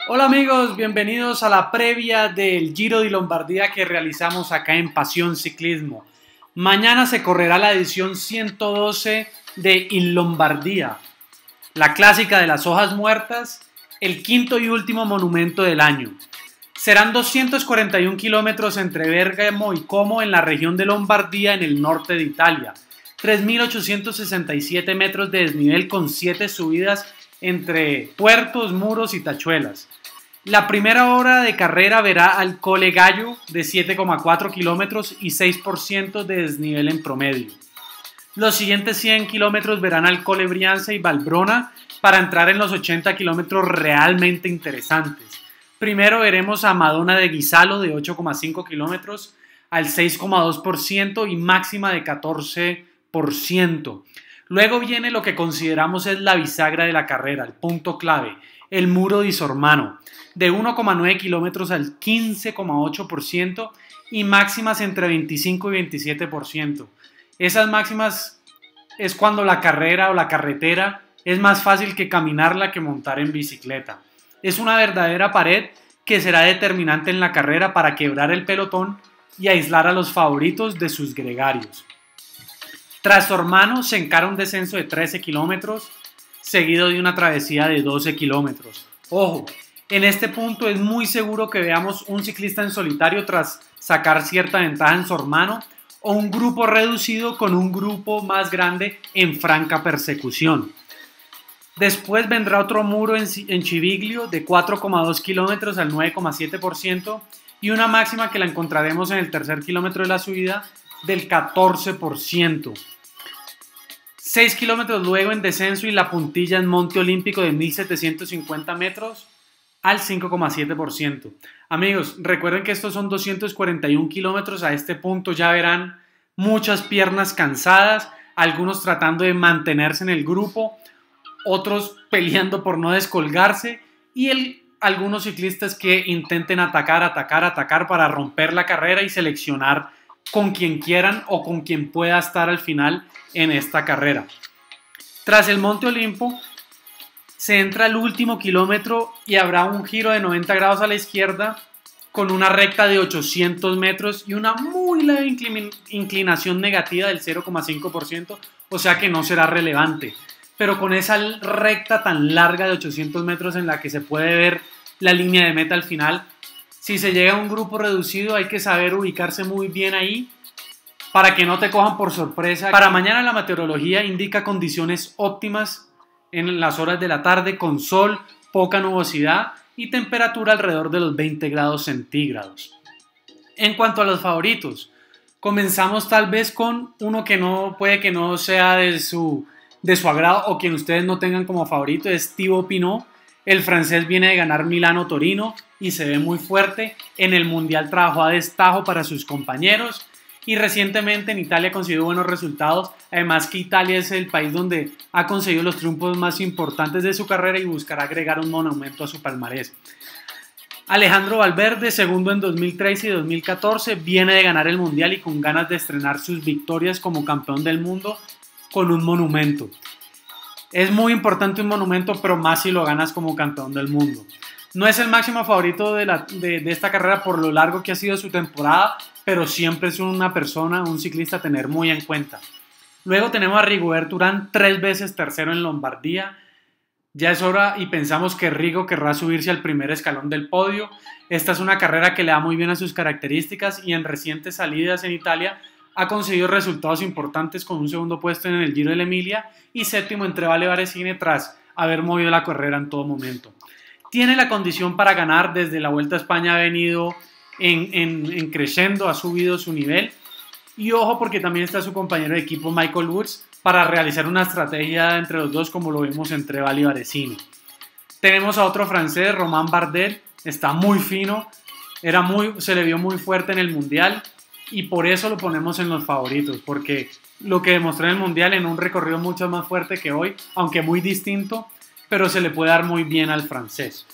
Hola amigos, bienvenidos a la previa del Giro di Lombardía que realizamos acá en Pasión Ciclismo. Mañana se correrá la edición 112 de In Lombardía, la clásica de las hojas muertas, el quinto y último monumento del año. Serán 241 kilómetros entre Bérgamo y Como en la región de Lombardía en el norte de Italia. 3.867 metros de desnivel con 7 subidas entre puertos, muros y tachuelas. La primera hora de carrera verá al Colle Gallo de 7,4 kilómetros y 6% de desnivel en promedio. Los siguientes 100 kilómetros verán al Colle Brianza y Valbrona para entrar en los 80 kilómetros realmente interesantes. Primero veremos a Madonna de Ghisalo de 8,5 kilómetros al 6,2% y máxima de 14%. Luego viene lo que consideramos es la bisagra de la carrera, el punto clave, el Muro di Sormano, de 1,9 kilómetros al 15,8% y máximas entre 25 y 27%. Esas máximas es cuando la carrera o la carretera es más fácil que caminarla que montar en bicicleta. Es una verdadera pared que será determinante en la carrera para quebrar el pelotón y aislar a los favoritos de sus gregarios. Tras Sormano se encara un descenso de 13 kilómetros, seguido de una travesía de 12 kilómetros. Ojo, en este punto es muy seguro que veamos un ciclista en solitario tras sacar cierta ventaja en Sormano o un grupo reducido con un grupo más grande en franca persecución. Después vendrá otro muro en Civiglio de 4,2 kilómetros al 9,7% y una máxima que la encontraremos en el tercer kilómetro de la subida del 14%. 6 kilómetros luego en descenso y la puntilla en Monte Olímpico de 1.750 metros al 5,7%. Amigos, recuerden que estos son 241 kilómetros. A este punto ya verán muchas piernas cansadas, algunos tratando de mantenerse en el grupo, otros peleando por no descolgarse y algunos ciclistas que intenten atacar para romper la carrera y seleccionar con quien quieran o con quien pueda estar al final en esta carrera. Tras el Monte Olimpo se entra al último kilómetro y habrá un giro de 90 grados a la izquierda con una recta de 800 metros y una muy leve inclinación negativa del 0,5%, o sea que no será relevante. Pero con esa recta tan larga de 800 metros en la que se puede ver la línea de meta al final, si se llega a un grupo reducido hay que saber ubicarse muy bien ahí para que no te cojan por sorpresa. Para mañana la meteorología indica condiciones óptimas en las horas de la tarde con sol, poca nubosidad y temperatura alrededor de los 20 grados centígrados. En cuanto a los favoritos, comenzamos tal vez con uno que puede que no sea de su agrado o quien ustedes no tengan como favorito, es Thibaut Pinot. El francés viene de ganar Milano-Torino y se ve muy fuerte. En el Mundial trabajó a destajo para sus compañeros y recientemente en Italia consiguió buenos resultados. Además que Italia es el país donde ha conseguido los triunfos más importantes de su carrera y buscará agregar un monumento a su palmarés. Alejandro Valverde, segundo en 2013 y 2014, viene de ganar el Mundial y con ganas de estrenar sus victorias como campeón del mundo con un monumento. Es muy importante un monumento, pero más si lo ganas como campeón del mundo. No es el máximo favorito de esta carrera por lo largo que ha sido su temporada, pero siempre es una persona, un ciclista a tener muy en cuenta. Luego tenemos a Rigoberto Urán, 3 veces tercero en Lombardía. Ya es hora y pensamos que Rigo querrá subirse al primer escalón del podio. Esta es una carrera que le da muy bien a sus características y en recientes salidas en Italia ha conseguido resultados importantes con un segundo puesto en el Giro de la Emilia y séptimo en Trevale Varesine tras haber movido la carrera en todo momento. Tiene la condición para ganar. Desde la Vuelta a España ha venido en creciendo, ha subido su nivel. Y ojo porque también está su compañero de equipo Michael Woods para realizar una estrategia entre los dos como lo vimos en Trevale y Varesine. Tenemos a otro francés, Romain Bardet, está muy fino, se le vio muy fuerte en el Mundial y por eso lo ponemos en los favoritos, porque lo que demostró en el Mundial en un recorrido mucho más fuerte que hoy, aunque muy distinto, pero se le puede dar muy bien al francés.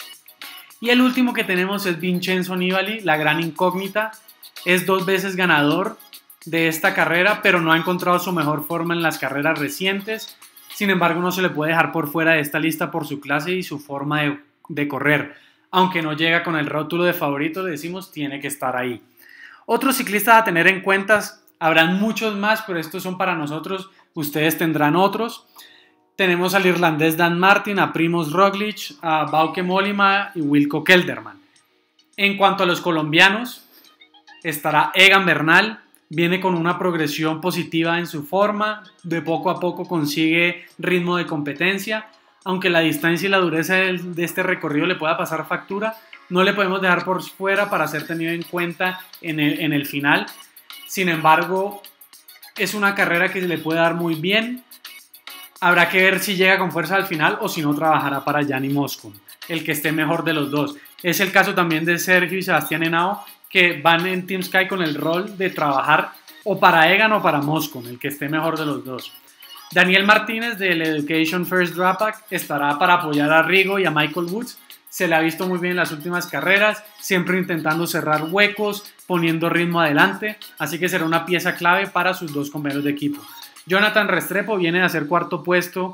Y el último que tenemos es Vincenzo Nibali, la gran incógnita, es 2 veces ganador de esta carrera, pero no ha encontrado su mejor forma en las carreras recientes. Sin embargo, no se le puede dejar por fuera de esta lista por su clase y su forma de correr. Aunque no llega con el rótulo de favorito, le decimos tiene que estar ahí. Otros ciclistas a tener en cuenta, habrán muchos más, pero estos son para nosotros, ustedes tendrán otros. Tenemos al irlandés Dan Martin, a Primož Roglič, a Bauke Mollema y Wilco Kelderman. En cuanto a los colombianos, estará Egan Bernal, viene con una progresión positiva en su forma, de poco a poco consigue ritmo de competencia, aunque la distancia y la dureza de este recorrido le pueda pasar factura, no le podemos dejar por fuera para ser tenido en cuenta en el final. Sin embargo, es una carrera que se le puede dar muy bien. Habrá que ver si llega con fuerza al final o si no trabajará para Gianni Moscon, el que esté mejor de los dos. Es el caso también de Sergio y Sebastián Henao, que van en Team Sky con el rol de trabajar o para Egan o para Moscon, el que esté mejor de los dos. Daniel Martínez del Education First Drapac estará para apoyar a Rigo y a Michael Woods. Se le ha visto muy bien en las últimas carreras, siempre intentando cerrar huecos, poniendo ritmo adelante, así que será una pieza clave para sus dos compañeros de equipo. Jonathan Restrepo viene a hacer cuarto puesto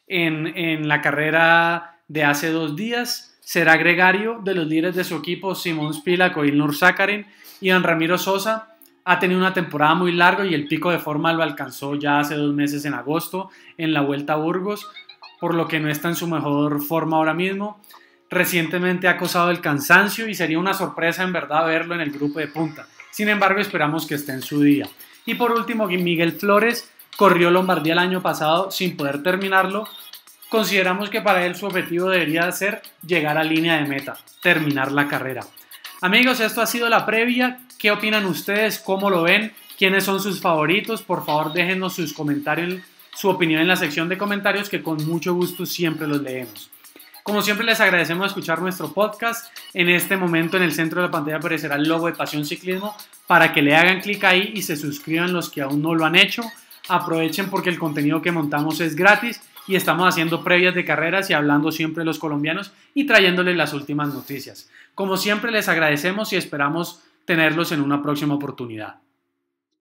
en la carrera de hace 2 días. Será gregario de los líderes de su equipo, Simon Spilak o Ilnur Zakarin. Ian Ramiro Sosa ha tenido una temporada muy larga y el pico de forma lo alcanzó ya hace 2 meses en agosto en la Vuelta a Burgos, por lo que no está en su mejor forma ahora mismo. Recientemente ha acosado el cansancio y sería una sorpresa en verdad verlo en el grupo de punta. Sin embargo, esperamos que esté en su día. Y por último, Miguel Flores corrió Lombardía el año pasado sin poder terminarlo. Consideramos que para él su objetivo debería ser llegar a línea de meta, terminar la carrera. Amigos, esto ha sido la previa. ¿Qué opinan ustedes? ¿Cómo lo ven? ¿Quiénes son sus favoritos? Por favor, déjenos sus comentarios, su opinión en la sección de comentarios, que con mucho gusto siempre los leemos. Como siempre, les agradecemos escuchar nuestro podcast. En este momento en el centro de la pantalla aparecerá el logo de Pasión Ciclismo para que le hagan clic ahí y se suscriban los que aún no lo han hecho. Aprovechen porque el contenido que montamos es gratis y estamos haciendo previas de carreras y hablando siempre de los colombianos y trayéndoles las últimas noticias. Como siempre, les agradecemos y esperamos tenerlos en una próxima oportunidad.